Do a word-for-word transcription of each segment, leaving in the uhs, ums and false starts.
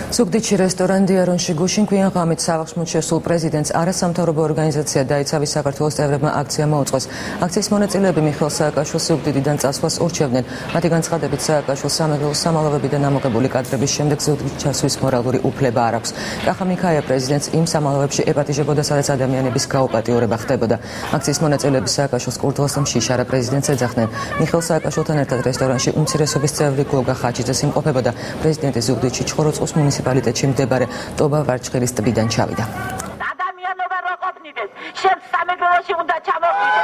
ზუგდიდში რესტორან დიარონში გუშინ გვიან ღამით სავახშმოდ შესულ პრეზიდენტს არასამთავრობო ორგანიზაცია დაიცავის საქართველოს წევრებმა აქცია მოუწყეს. აქციის მონაწილეები მიხეილ სააკაშვილს ზუგდიდიდან წასვლას ურჩევდნენ. მათი განცხადებით სააკაშვილს სამეგრელოს სამალავებიდან ამოღებული კადრების შემდეგ ზუგდიდში ჩასვლის მორალური უფლება არ აქვს. კახა მიქაია პრეზიდენტს იმ სამალავებში ეპატიჟებოდა, სადაც ადამიანების გაუპატიურება ხდებოდა. აქციის მონაწილეები სააკაშვილს კურდღელს მშიშარა პრეზიდენტს ეძახდნენ. მიხეილ სააკაშვილთან ერთად რესტორანში უმცირესობის წევრი გოგა ხაჭიძეს იმყოფებოდა. პრეზიდენტი ზუგდიდში ჩხოროწყუს მუნიციპალიტეტში მდებარე ტობა ვარჩხილის ტბიდან ჩავიდა. ადამიანობა რო ყოფნიდეს, შენ სამეგრელოში უნდა ჩამოვიდეს.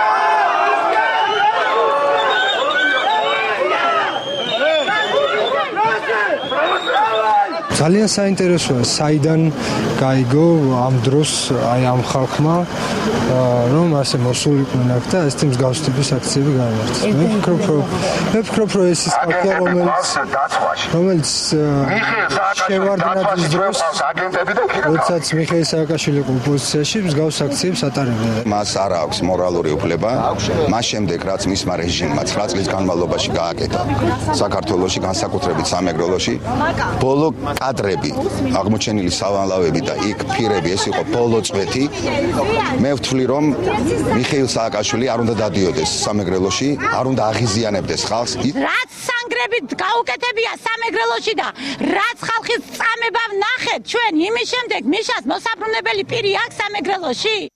ძალიან საინტერესოა, საიდან გაიგო ამ დროს აი ამ ხალხმა რომ ასე მოსულიყვნენ აქ და ეს მსგავს ტიპის აქციები გაიმართა. მე ვფიქრობ, რომ მე ვფიქრობ, რომ ეს ის ფაქტია, რომელიც რომელიც შევარდნაძის დროს როდესაც მიხეილ სააკაშვილი იყო ოპოზიციაში, მსგავს აქციებს ატარებდა. მას არ აქვს მორალური უფლება, მას შემდეგ რაც მისმა რეჟიმმა ცხრა წლის განმავლობაში გააკეთა საქართველოში, განსაკუთრებით სამეგრელოში, ბოლო კადრები, აღმოჩენილი სამალავები და იქ ფირები, ეს იყო ბოლო წვეთი. მე ვთვლი, რომ მიხეილ სააკაშვილი არ უნდა დადიოდეს სამეგრელოში, არ უნდა აღიზიანებდეს ხალხს. რაც სანგრებით გაუკეთებია სამეგრელოში და რაც ხალხის წამება ვნახეთ ჩვენ, იმის შემდეგ მიშას მოსაბრუნებელი პირი აქვს სამეგრელოში.